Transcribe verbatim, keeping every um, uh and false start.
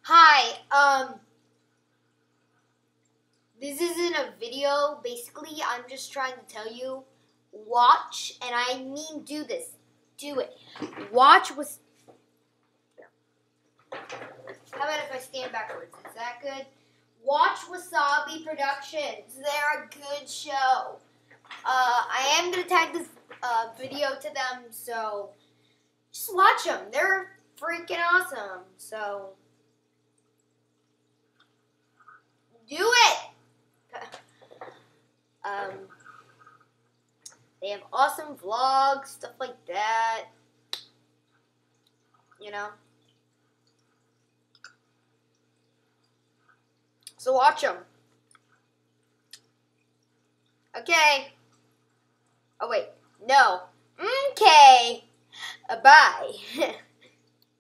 Hi, um, this isn't a video. Basically, I'm just trying to tell you, watch, and I mean do this. Do it. Watch was. How about if I stand backwards? Is that good? Watch Wasabi Productions. They're a good show. Uh, I am going to tag this uh, video to them, so just watch them. They're freaking awesome. So, do it! um, they have awesome vlogs, stuff like that. You know? So watch them. Okay. Oh, wait. No. Okay. Uh, bye.